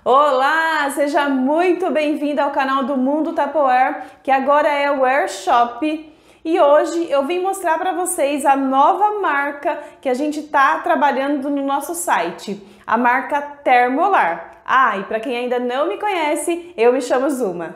Olá, seja muito bem-vindo ao canal do Mundo Tupperware, que agora é o Wear Shop. E hoje eu vim mostrar para vocês a nova marca que a gente está trabalhando no nosso site, a marca Thermolar. E para quem ainda não me conhece, eu me chamo Zuma.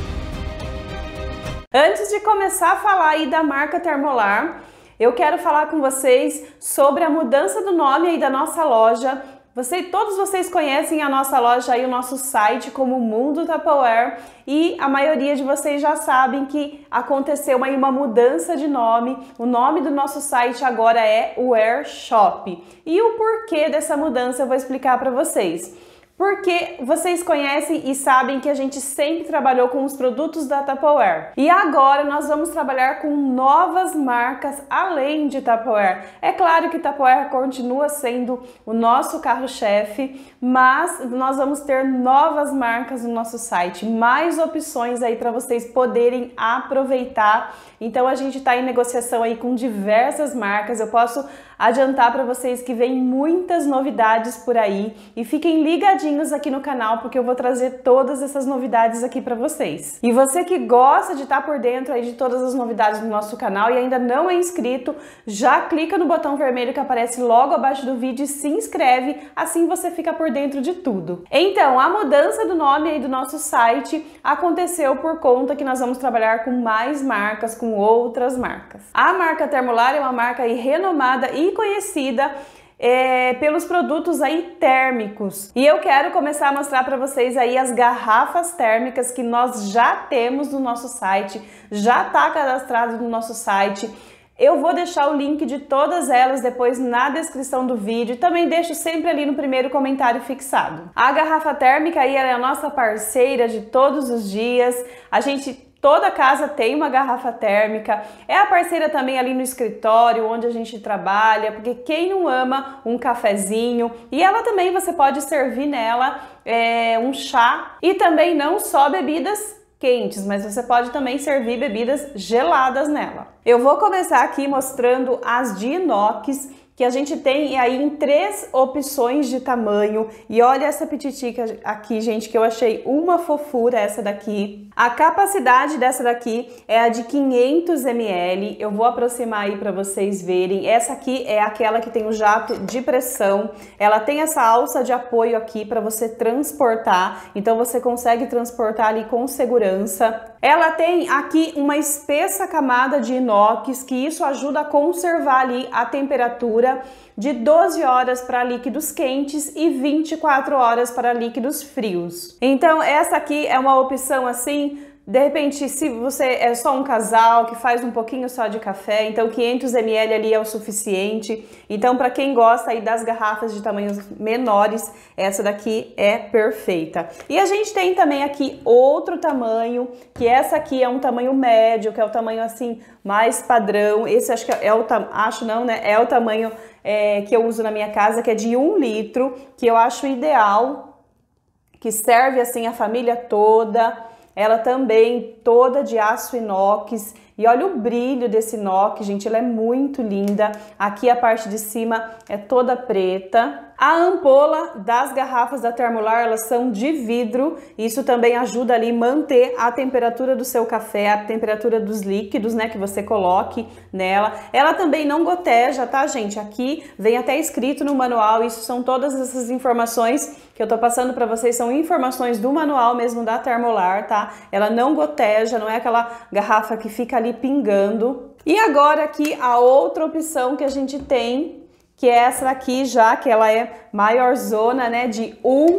Antes de começar a falar aí da marca Thermolar, eu quero falar com vocês sobre a mudança do nome aí da nossa loja. Todos vocês conhecem a nossa loja aí, o nosso site como Mundo Tupperware, e a maioria de vocês já sabem que aconteceu aí uma mudança de nome. O nome do nosso site agora é Wear Shop. E o porquê dessa mudança eu vou explicar para vocês. Porque vocês conhecem e sabem que a gente sempre trabalhou com os produtos da Tupperware. E agora nós vamos trabalhar com novas marcas além de Tupperware. É claro que Tupperware continua sendo o nosso carro-chefe, mas nós vamos ter novas marcas no nosso site, mais opções aí para vocês poderem aproveitar. Então a gente está em negociação aí com diversas marcas. Eu posso adiantar para vocês que vem muitas novidades por aí, e fiquem ligadinhos aqui no canal porque eu vou trazer todas essas novidades aqui para vocês. E você que gosta de estar por dentro aí de todas as novidades do nosso canal e ainda não é inscrito, já clica no botão vermelho que aparece logo abaixo do vídeo e se inscreve, assim você fica por dentro de tudo. Então, a mudança do nome aí do nosso site aconteceu por conta que nós vamos trabalhar com mais marcas, com outras marcas. A marca Thermolar é uma marca aí renomada e conhecida pelos produtos aí térmicos. E eu quero começar a mostrar para vocês aí as garrafas térmicas que nós já temos no nosso site, já está cadastrado no nosso site. Eu vou deixar o link de todas elas depois na descrição do vídeo, também deixo sempre ali no primeiro comentário fixado. A garrafa térmica aí ela é a nossa parceira de todos os dias. Toda casa tem uma garrafa térmica, é a parceira também ali no escritório onde a gente trabalha, porque quem não ama um cafezinho, e ela também você pode servir nela um chá, e também não só bebidas quentes, mas você pode também servir bebidas geladas nela. Eu vou começar aqui mostrando as de inox, que a gente tem aí em 3 opções de tamanho. E olha essa pititica aqui, gente, que eu achei uma fofura essa daqui. A capacidade dessa daqui é a de 500 ml. Eu vou aproximar aí para vocês verem. Essa aqui é aquela que tem o jato de pressão. Ela tem essa alça de apoio aqui para você transportar. Então você consegue transportar ali com segurança. Ela tem aqui uma espessa camada de inox, que isso ajuda a conservar ali a temperatura de 12 horas para líquidos quentes e 24 horas para líquidos frios. Então essa aqui é uma opção assim, de repente se você é só um casal que faz um pouquinho só de café, então 500 ml ali é o suficiente. Então para quem gosta aí das garrafas de tamanhos menores, essa daqui é perfeita. E a gente tem também aqui outro tamanho, que essa aqui é um tamanho médio, que é o tamanho assim mais padrão. Esse acho que é o é o tamanho que eu uso na minha casa, que é de 1 litro, que eu acho ideal, que serve assim a família toda. Ela também toda de aço inox. E olha o brilho desse inox, gente, ela é muito linda. Aqui a parte de cima é toda preta. A ampola das garrafas da Thermolar, elas são de vidro. Isso também ajuda ali a manter a temperatura do seu café, a temperatura dos líquidos, né, que você coloque nela. Ela também não goteja, tá, gente? Aqui vem até escrito no manual, isso são todas essas informações que eu tô passando para vocês, são informações do manual mesmo da Thermolar, tá? Ela não goteja, não é aquela garrafa que fica ali pingando. E agora aqui a outra opção que a gente tem, que é essa daqui já, que ela é maiorzona, né, de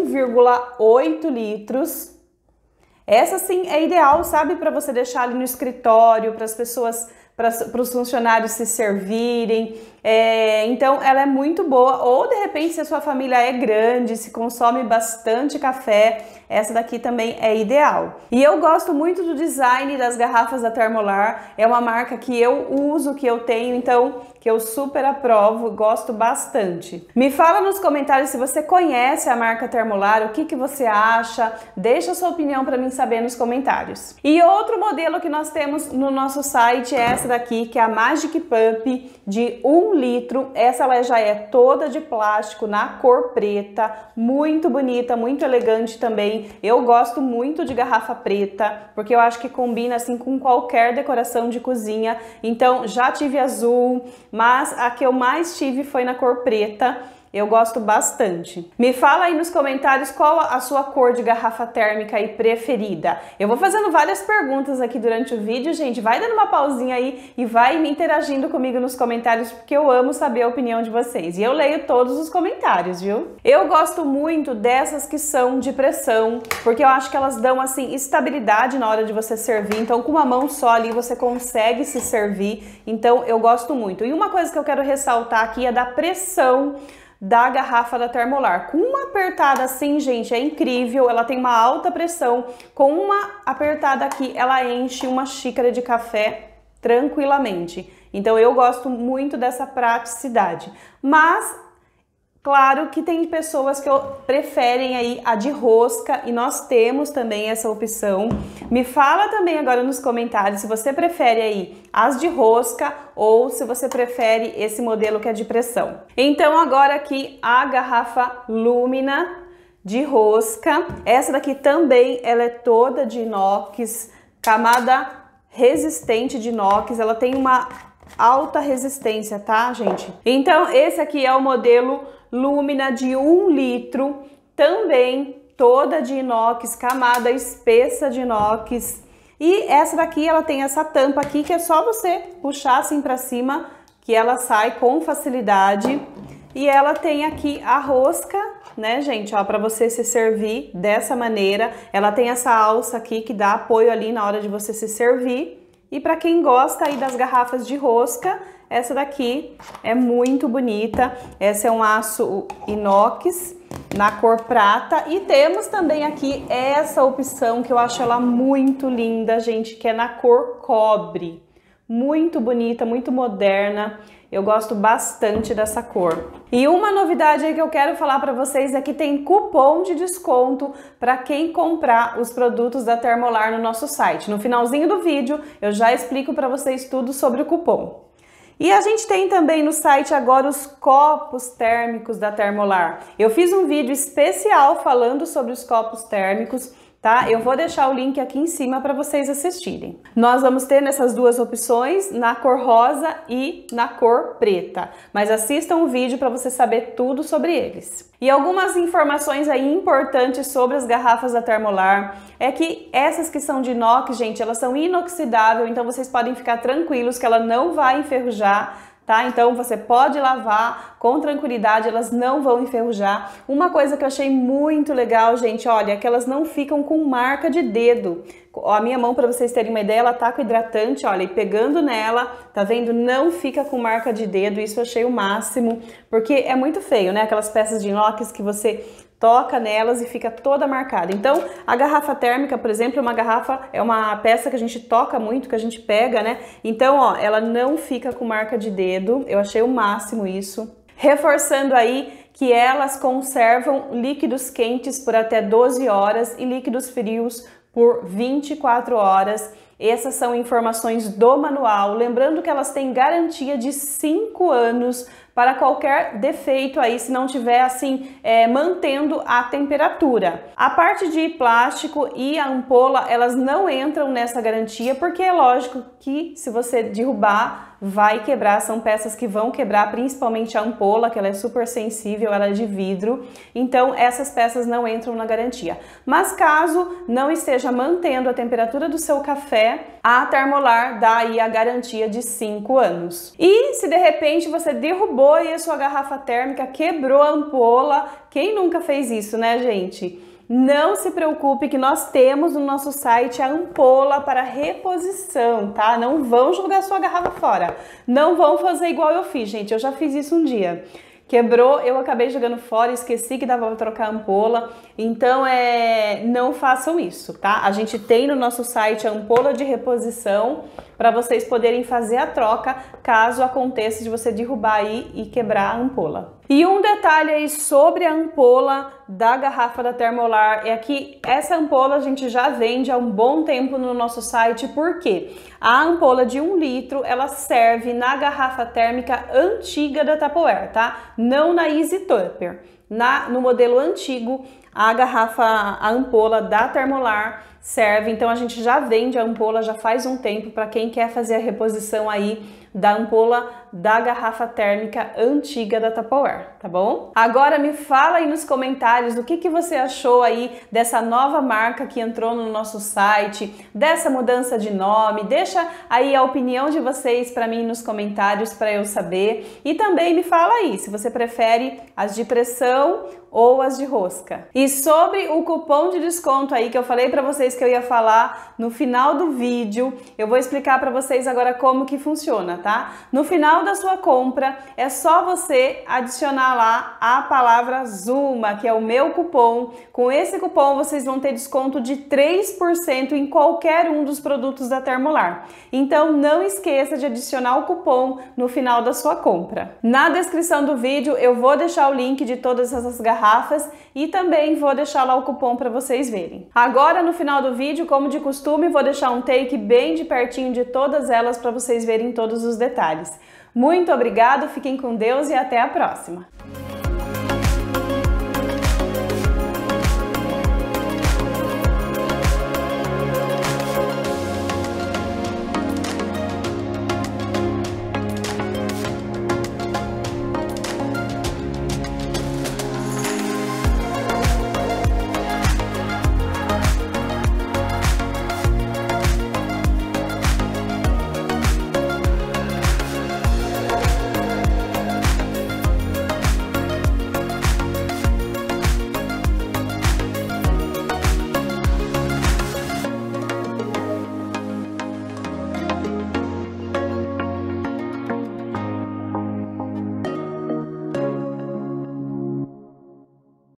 1,8 litros. Essa sim é ideal, sabe, para você deixar ali no escritório, para as pessoas, para os funcionários se servirem. Então ela é muito boa. Ou de repente, se a sua família é grande, se consome bastante café, essa daqui também é ideal. E eu gosto muito do design das garrafas da Thermolar. É uma marca que eu uso, que eu tenho, então que eu super aprovo, gosto bastante. Me fala nos comentários se você conhece a marca Thermolar, o que você acha, deixa a sua opinião para mim saber nos comentários. E outro modelo que nós temos no nosso site é essa daqui, que é a Magic Pump de 1 litro. Essa ela já é toda de plástico na cor preta, muito bonita, muito elegante também. Eu gosto muito de garrafa preta, porque eu acho que combina assim com qualquer decoração de cozinha. Então já tive azul, mas a que eu mais tive foi na cor preta. Eu gosto bastante. Me fala aí nos comentários qual a sua cor de garrafa térmica aí preferida. Eu vou fazendo várias perguntas aqui durante o vídeo, gente. Vai dando uma pausinha aí e vai me interagindo comigo nos comentários, porque eu amo saber a opinião de vocês. E eu leio todos os comentários, viu? Eu gosto muito dessas que são de pressão, porque eu acho que elas dão, assim, estabilidade na hora de você servir. Então, com uma mão só ali, você consegue se servir. Então, eu gosto muito. E uma coisa que eu quero ressaltar aqui é da pressão da garrafa da Termolar. Com uma apertada assim, gente, é incrível, ela tem uma alta pressão. Com uma apertada aqui, ela enche uma xícara de café tranquilamente. Então eu gosto muito dessa praticidade. Mas claro que tem pessoas que preferem aí a de rosca e nós temos também essa opção. Me fala também agora nos comentários se você prefere aí as de rosca ou se você prefere esse modelo que é de pressão. Então agora aqui a garrafa Lumina de rosca. Essa daqui também ela é toda de inox, camada resistente de inox, ela tem uma alta resistência, tá, gente? Então esse aqui é o modelo Lumina de 1 litro, também toda de inox, camada espessa de inox. E essa daqui, ela tem essa tampa aqui que é só você puxar assim pra cima que ela sai com facilidade. E ela tem aqui a rosca, né, gente, ó, pra você se servir dessa maneira. Ela tem essa alça aqui que dá apoio ali na hora de você se servir. E para quem gosta aí das garrafas de rosca, essa daqui é muito bonita. Essa é um aço inox na cor prata. E temos também aqui essa opção que eu acho ela muito linda, gente, que é na cor cobre. Muito bonita, muito moderna. Eu gosto bastante dessa cor. E uma novidade aí que eu quero falar para vocês é que tem cupom de desconto para quem comprar os produtos da Termolar no nosso site. No finalzinho do vídeo eu já explico para vocês tudo sobre o cupom. E a gente tem também no site agora os copos térmicos da Termolar. Eu fiz um vídeo especial falando sobre os copos térmicos, tá? Eu vou deixar o link aqui em cima para vocês assistirem. Nós vamos ter nessas duas opções, na cor rosa e na cor preta. Mas assistam o vídeo para você saber tudo sobre eles. E algumas informações aí importantes sobre as garrafas da Termolar é que essas que são de inox, gente, elas são inoxidáveis, então vocês podem ficar tranquilos que ela não vai enferrujar. Tá? Então você pode lavar com tranquilidade, elas não vão enferrujar. Uma coisa que eu achei muito legal, gente, olha, é que elas não ficam com marca de dedo. A minha mão, para vocês terem uma ideia, ela tá com hidratante, olha, e pegando nela, tá vendo? Não fica com marca de dedo, isso eu achei o máximo, porque é muito feio, né? Aquelas peças de inox que você toca nelas e fica toda marcada. Então, a garrafa térmica, por exemplo, é uma peça que a gente toca muito, que a gente pega, né? Então, ó, ela não fica com marca de dedo. Eu achei o máximo isso. Reforçando aí que elas conservam líquidos quentes por até 12 horas e líquidos frios por 24 horas. Essas são informações do manual. Lembrando que elas têm garantia de 5 anos para qualquer defeito aí, se não tiver assim, mantendo a temperatura. A parte de plástico e a ampola, elas não entram nessa garantia, porque é lógico que se você derrubar, vai quebrar, são peças que vão quebrar, principalmente a ampola, que ela é super sensível, ela é de vidro, então essas peças não entram na garantia. Mas caso não esteja mantendo a temperatura do seu café, a Termolar dá aí a garantia de 5 anos. E se de repente você derrubou aí a sua garrafa térmica, quebrou a ampola, quem nunca fez isso, né, gente? Não se preocupe que nós temos no nosso site a ampola para reposição, tá? Não vão jogar sua garrafa fora. Não vão fazer igual eu fiz, gente. Eu já fiz isso um dia. Quebrou, eu acabei jogando fora, esqueci que dava para trocar a ampola. Então, não façam isso, tá? A gente tem no nosso site a ampola de reposição para vocês poderem fazer a troca caso aconteça de você derrubar aí e quebrar a ampola. E um detalhe aí sobre a ampola da garrafa da Termolar é que essa ampola a gente já vende há um bom tempo no nosso site, porque a ampola de 1 litro ela serve na garrafa térmica antiga da Tupperware, tá? Não na Easy Tupper. No modelo antigo, a ampola da Termolar serve, então a gente já vende a ampola já faz um tempo para quem quer fazer a reposição aí da ampola da garrafa térmica antiga da Tupperware, tá bom? Agora me fala aí nos comentários o que você achou aí dessa nova marca que entrou no nosso site, dessa mudança de nome, deixa aí a opinião de vocês para mim nos comentários para eu saber, e também me fala aí se você prefere as de pressão ou as de rosca. E sobre o cupom de desconto aí que eu falei para vocês que eu ia falar no final do vídeo, eu vou explicar para vocês agora como que funciona, tá? No final da sua compra é só você adicionar lá a palavra Zuma, que é o meu cupom. Com esse cupom vocês vão ter desconto de 3% em qualquer um dos produtos da Termolar. Então não esqueça de adicionar o cupom no final da sua compra. Na descrição do vídeo eu vou deixar o link de todas essas garrafas e também vou deixar lá o cupom para vocês verem. Agora no final do vídeo, como de costume, vou deixar um take bem de pertinho de todas elas para vocês verem todos os detalhes. Muito obrigado, fiquem com Deus e até a próxima!